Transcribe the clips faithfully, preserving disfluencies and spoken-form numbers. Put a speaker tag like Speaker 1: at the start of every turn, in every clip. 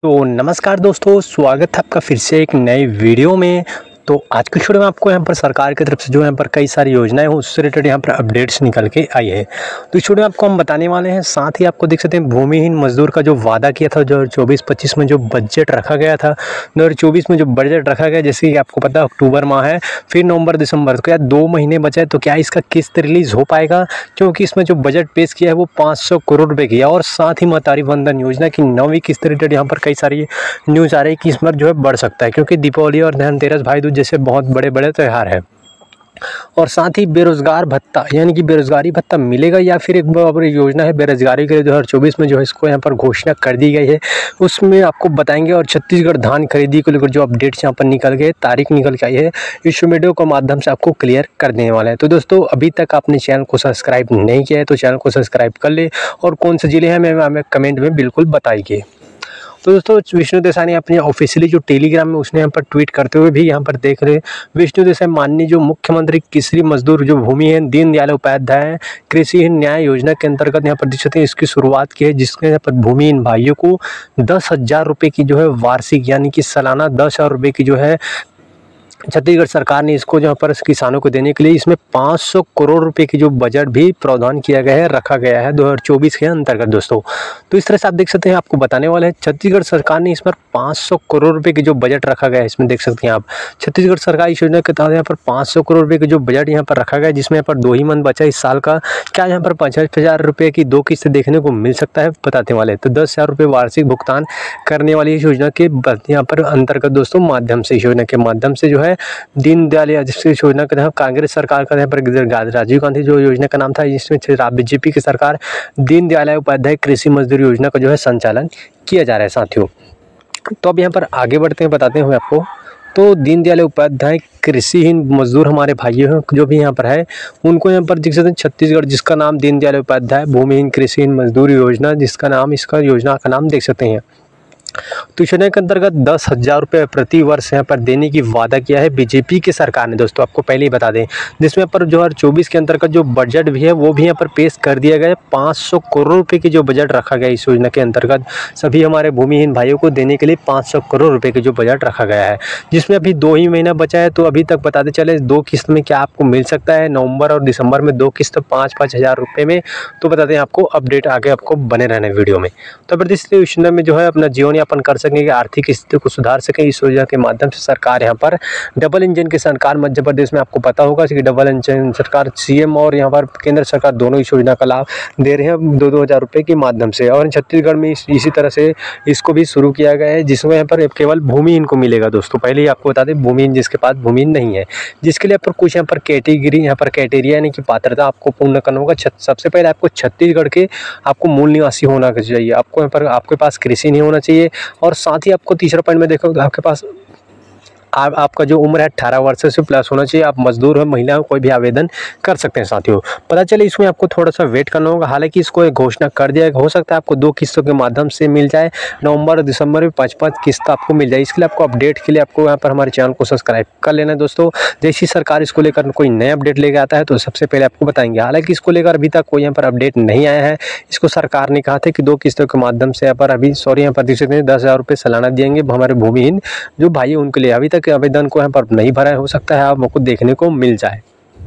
Speaker 1: तो नमस्कार दोस्तों, स्वागत है आपका फिर से एक नए वीडियो में। तो आज की वीडियो में आपको यहाँ पर सरकार की तरफ से जो यहाँ पर कई सारी योजनाएं हो उससे रिलेटेड यहाँ पर अपडेट्स निकल के आई है। तो इस वीडियो में आपको हम बताने वाले हैं। साथ ही आपको देख सकते हैं भूमिहीन मजदूर का जो वादा किया था, जो चौबीस पच्चीस में जो बजट रखा गया था, दो हज़ार चौबीस में जो बजट रखा गया, जैसे कि आपको पता है अक्टूबर माह है, फिर नवंबर दिसंबर, तो क्या दो महीने बचे हैं, तो क्या इसका किस्त रिलीज़ हो पाएगा? क्योंकि इसमें जो बजट पेश किया है वो पाँच सौ करोड़ रुपये की है। और साथ ही महतारी वंदन योजना की नौवीं किस्त रिलेटेड यहाँ पर कई सारी न्यूज़ आ रही है कि इसमें जो है बढ़ सकता है, क्योंकि दीपावली और धनतेरस, भाई दूज जैसे बहुत बड़े बड़े त्यौहार है। और साथ ही बेरोजगार भत्ता, यानी कि बेरोजगारी भत्ता मिलेगा या फिर एक बड़ी योजना है बेरोजगारी के लिए दो हज़ार चौबीस में जो है इसको यहाँ पर घोषणा कर दी गई है, उसमें आपको बताएंगे। और छत्तीसगढ़ धान खरीदी को लेकर जो अपडेट्स यहाँ पर निकल गए, तारीख निकल के आई है, इस वीडियो के माध्यम से आपको क्लियर कर देने वाला है। तो दोस्तों, अभी तक आपने चैनल को सब्सक्राइब नहीं किया है तो चैनल को सब्सक्राइब कर ले, और कौन से जिले हैं मैं हमें कमेंट में बिल्कुल बताइए। तो दोस्तों, विष्णु देसाई ने अपने ऑफिशियली जो टेलीग्राम में उसने यहाँ पर ट्वीट करते हुए भी यहाँ पर देख रहे, विष्णु देसाई माननीय जो मुख्यमंत्री किसी मजदूर जो भूमिहीन दीनदयाल उपाध्याय कृषि न्याय योजना के अंतर्गत यहाँ पर देख सकते हैं इसकी शुरुआत की है, जिसके यहाँ पर भूमिहीन भाइयों को दस हजार रुपये की जो है वार्षिक, यानी कि सालाना दस हजार रुपये की जो है छत्तीसगढ़ सरकार ने इसको जहाँ पर किसानों को देने के लिए इसमें पाँच सौ करोड़ रुपए की जो बजट भी प्रावधान किया गया है, रखा गया है दो हज़ार चौबीस के अंतर्गत दोस्तों। तो इस तरह से आप देख सकते हैं, आपको बताने वाले हैं छत्तीसगढ़ सरकार ने इस पर पाँच सौ करोड़ रुपए की जो बजट रखा गया है, इसमें देख सकते हैं आप छत्तीसगढ़ सरकार इस योजना के तहत यहाँ पर पाँच सौ करोड़ रुपये की जो बजट यहाँ पर रखा गया है, जिसमें यहाँ पर दो ही मंथ बचा इस साल का। क्या यहाँ पर पचास हजार रुपये की दो किस्त देखने को मिल सकता है, बताने वाले। तो दस हजार रुपये वार्षिक भुगतान करने वाली इस योजना के यहाँ पर अंतर्गत दोस्तों माध्यम से, इस योजना के माध्यम से जो है दीनदयाल योजना का कांग्रेस सरकार का यहाँ पर राजीव गांधी जो योजना का नाम था, जिसमें बीजेपी की सरकार दीनदयाल उपाध्याय कृषि मजदूर योजना का जो है संचालन किया जा रहा है साथियों। तो अब यहाँ पर आगे बढ़ते हैं, बताते हैं आपको। तो दीनदयाल उपाध्याय कृषिहीन मजदूर हमारे भाइयों हैं जो भी यहाँ पर है, उनको यहाँ पर देख सकते हैं छत्तीसगढ़, जिसका नाम दीनदयाल उपाध्याय भूमिहीन कृषिहीन मजदूर योजना, जिसका नाम इसका योजना का नाम देख सकते हैं। तो योजना के अंतर्गत दस हजार रुपये प्रति वर्ष यहाँ पर देने की वादा किया है बीजेपी की सरकार ने दोस्तों, आपको पहले ही बता दें। जिसमें पर दो हज़ार चौबीस के अंतर्गत जो बजट भी है वो भी यहाँ पर पेश कर दिया गया है। पाँच सौ करोड़ रुपए की जो बजट रखा गया इस योजना के अंतर्गत सभी हमारे भूमिहीन भाइयों को देने के लिए पाँच सौ करोड़ रुपए की जो बजट रखा गया है, जिसमें अभी दो ही महीना बचा है। तो अभी तक बताते चले दो किस्त में क्या आपको मिल सकता है, नवंबर और दिसंबर में दो किस्त पाँच पाँच हज़ार रुपये में। तो बताते हैं आपको अपडेट आगे आपको बने रहने वीडियो में। तो अब इस योजना में जो है अपना जीवन यापन कर सकेंगे, आर्थिक स्थिति को सुधार सकें, इस योजना के माध्यम से सरकार यहाँ पर डबल इंजन की सरकार मध्य प्रदेश में, आपको पता होगा कि डबल इंजन सरकार सीएम और यहाँ पर केंद्र सरकार दोनों इस योजना का लाभ दे रहे हैं दो दो हज़ार रुपये के माध्यम से। और छत्तीसगढ़ में इस, इसी तरह से इसको भी शुरू किया गया है, जिसमें यहाँ पर केवल भूमिहीन को मिलेगा दोस्तों। पहले ही आपको बता दें, भूमिहीन जिसके पास भूमिहीन नहीं है, जिसके लिए पर कुछ यहाँ पर कैटेगरी यहाँ पर क्राइटेरिया यानी कि पात्रता आपको पूर्ण करना होगा। सबसे पहले आपको छत्तीसगढ़ के आपको मूल निवासी होना चाहिए, आपको यहाँ पर आपके पास कृषि नहीं होना चाहिए। और साथ ही आपको तीसरा पॉइंट में देखो, आपके पास आप, आपका जो उम्र है अठारह वर्ष से प्लस होना चाहिए। आप मजदूर हो, महिला हो, कोई भी आवेदन कर सकते हैं साथियों। पता चले इसमें आपको थोड़ा सा वेट करना होगा, हालांकि इसको एक घोषणा कर दिया है। हो सकता है आपको दो किस्तों के माध्यम से मिल जाए, नवंबर और दिसंबर में पाँच पाँच किस्त आपको मिल जाए। इसके लिए आपको अपडेट के लिए आपको यहाँ पर हमारे चैनल को सब्सक्राइब कर लेना है दोस्तों। जैसी सरकार इसको लेकर कोई नया अपडेट लेकर आता है तो सबसे पहले आपको बताएंगे। हालांकि इसको लेकर अभी तक कोई यहाँ पर अपडेट नहीं आया है। इसको सरकार ने कहा था कि दो किस्तों के माध्यम से यहाँ पर अभी सॉरी यहाँ पर देख सकते हैं दस हज़ार रुपये सालाना देंगे हमारे भूमिहीन जो भाई उनके लिए। अभी तक आवेदन को यहाँ पर नहीं भरा है, हो सकता है आपको देखने को मिल जाए।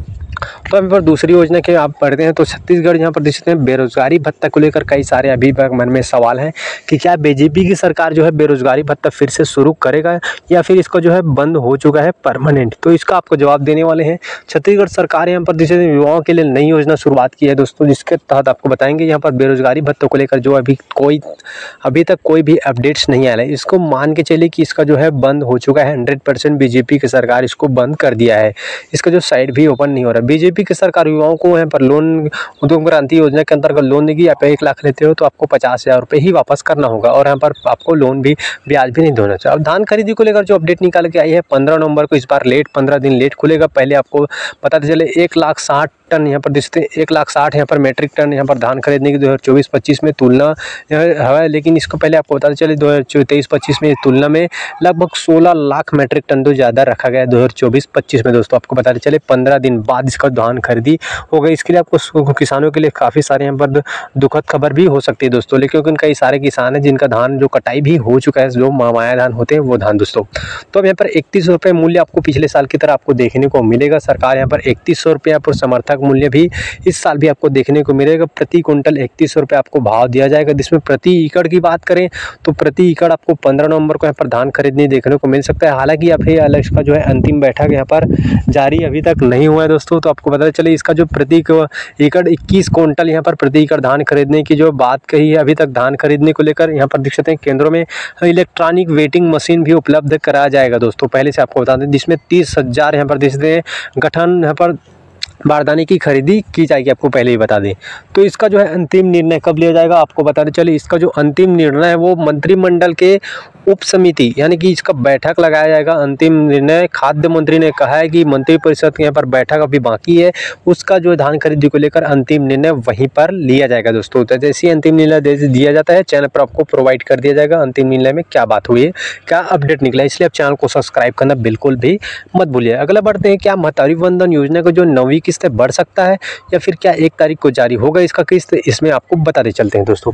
Speaker 1: तो अभी पर दूसरी योजना के आप पढ़ते हैं तो छत्तीसगढ़ यहाँ पर देख सकते हैं बेरोजगारी भत्ता को लेकर कई सारे अभी तक मन में सवाल हैं कि क्या बीजेपी की सरकार जो है बेरोजगारी भत्ता फिर से शुरू करेगा या फिर इसका जो है बंद हो चुका है परमानेंट। तो इसका आपको जवाब देने वाले हैं। छत्तीसगढ़ सरकार यहाँ पर देख सकते हैं युवाओं के लिए नई योजना शुरुआत की है दोस्तों, जिसके तहत आपको बताएंगे यहाँ पर बेरोजगारी भत्तों को लेकर जो अभी कोई अभी तक कोई भी अपडेट्स नहीं आया है। इसको मान के चलिए कि इसका जो है बंद हो चुका है, हंड्रेड परसेंट बीजेपी की सरकार इसको बंद कर दिया है। इसका जो साइट भी ओपन नहीं हो रहा। बीजेपी की सरकार युवाओं को यहाँ पर लोन उद्योग क्रांति योजना के अंतर्गत लोन देगी। आप एक लाख लेते हो तो आपको पचास हजार रुपये ही वापस करना होगा, और यहाँ पर आपको लोन भी ब्याज भी नहीं देना चाहिए। अब धान खरीदी को लेकर जो अपडेट निकाल के आई है, पंद्रह नवंबर को इस बार लेट पंद्रह दिन लेट खुलेगा। पहले आपको पता चले एक लाख साठ टन यहाँ पर देखते हैं एक लाख साठ यहाँ पर मेट्रिक टन यहाँ पर धान खरीदने की दो हज़ार चौबीस पच्चीस में तुलना है। लेकिन इसको पहले आपको बताते चले दो हज़ार तेईस पच्चीस में तुलना में लगभग सोलह लाख मेट्रिक टन तो ज़्यादा रखा गया है दो हज़ार चौबीस पच्चीस में। दोस्तों आपको बताते चले पंद्रह दिन बाद इसका धान खरीदी हो गई। इसके लिए आपको किसानों के लिए काफ़ी सारे यहाँ पर दुखद खबर भी हो सकती है दोस्तों, लेकिन क्योंकि कई सारे किसान हैं जिनका धान जो कटाई भी हो चुका है, जो माया धान होते हैं वो धान दोस्तों। तो अब यहाँ पर इकतीस रुपये मूल्य आपको पिछले साल की तरह आपको देखने को मिलेगा। सरकार यहाँ पर इकतीस सौ रुपये पर समर्थक मूल्य भी इस साल भी आपको देखने को मिलेगा। प्रति कुंटल इकतीस सौ रुपये आपको भाव दिया जाएगा, जिसमें प्रति एकड़ की बात करें तो प्रति एकड़ आपको पंद्रह नवंबर को यहाँ पर धान खरीदने देखने को मिल सकता है। हालांकि अब ये अलग का जो है अंतिम बैठक यहाँ पर जारी अभी तक नहीं हुआ है दोस्तों। तो आपको पता चले इसका जो प्रति एकड़ इक्कीस कुंटल यहाँ पर प्रति एकड़ धान खरीदने की जो बात कही है, अभी तक धान खरीदने को लेकर यहाँ पर देख सकते हैं केंद्रों में इलेक्ट्रॉनिक वेटिंग मशीन भी उपलब्ध कराया जाएगा दोस्तों। पहले से आपको बता दें जिसमें तीस हजार यहाँ पर देख सकते हैं गठन यहाँ पर बारदाने की खरीदी की जाएगी, आपको पहले ही बता दें। तो इसका जो है अंतिम निर्णय कब लिया जाएगा आपको बताते चले, इसका जो अंतिम निर्णय है वो मंत्रिमंडल के उप समिति यानी कि इसका बैठक लगाया जाएगा। अंतिम निर्णय खाद्य मंत्री ने कहा है कि मंत्रिपरिषद के यहाँ पर बैठक अभी बाकी है, उसका जो धान खरीदी को लेकर अंतिम निर्णय वहीं पर लिया जाएगा दोस्तों। तो जैसे ही अंतिम निर्णय दिया जाता है चैनल पर आपको प्रोवाइड कर दिया जाएगा अंतिम निर्णय में क्या बात हुई है, क्या अपडेट निकला है। इसलिए आप चैनल को सब्सक्राइब करना बिल्कुल भी मत भूलिए। अगला बढ़ते हैं, क्या महतारी वंदन योजना का जो नौवीं किस्त बढ़ सकता है या फिर क्या एक तारीख को जारी होगा इसका किस्त, इसमें आपको बताते चलते हैं दोस्तों।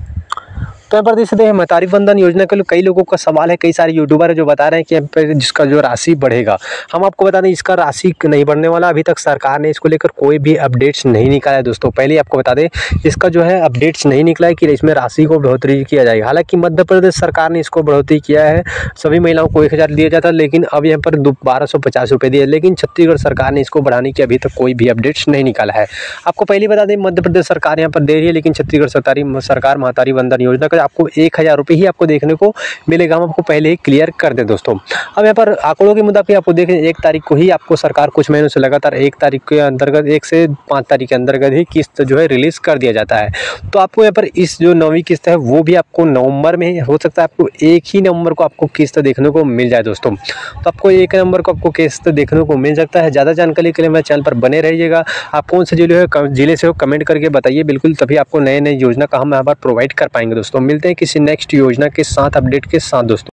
Speaker 1: तो यहाँ पर देख सकते हैं महतारी वंदन योजना के लिए कई लोगों का सवाल है, कई सारे यूट्यूबर है जो बता रहे हैं कि यहाँ पर जिसका जो राशि बढ़ेगा। हम आपको बता दें इसका राशि नहीं बढ़ने वाला, अभी तक सरकार ने इसको लेकर कोई भी अपडेट्स नहीं निकाला है दोस्तों। पहले आपको बता दें इसका जो है अपडेट्स नहीं निकला है कि इसमें राशि को बढ़ोतरी किया जाएगा। हालांकि मध्य प्रदेश सरकार ने इसको बढ़ोतरी किया है, सभी महिलाओं को एक हज़ार दिया जाता है, लेकिन अब यहाँ पर बारह सौ पचास रुपये दिए। लेकिन छत्तीसगढ़ सरकार ने इसको बढ़ाने की अभी तक कोई भी अपडेट्स नहीं निकाला है। आपको पहले बता दें मध्य प्रदेश सरकार यहाँ पर दे रही है, लेकिन छत्तीसगढ़ सरकारी सरकार महतारी वंदन योजना का आपको एक हज़ार रुपये ही आपको देखने को मिलेगा। हम आपको पहले ही क्लियर कर दें दोस्तों। अब यहाँ पर आंकड़ों के मुताबिक आपको देखें एक तारीख को ही आपको सरकार कुछ महीनों से लगातार एक तारीख के अंतर्गत एक से पाँच तारीख के अंतर्गत ही किस्त जो है रिलीज कर दिया जाता है। तो आपको यहाँ पर इस जो नौवीं किस्त है वो भी आपको नवंबर में हो सकता है, आपको एक ही नवंबर को आपको किस्त देखने को मिल जाए दोस्तों। तो आपको एक नवंबर को आपको किस्त देखने को मिल सकता है। ज़्यादा जानकारी के लिए मेरे चैनल पर बने रहिएगा। आप कौन से जिले है जिले से हो कमेंट करके बताइए बिल्कुल, तभी आपको नए नए योजना का हम यहाँ पर प्रोवाइड कर पाएंगे दोस्तों। मिलते हैं किसी नेक्स्ट योजना के साथ अपडेट के साथ दोस्तों।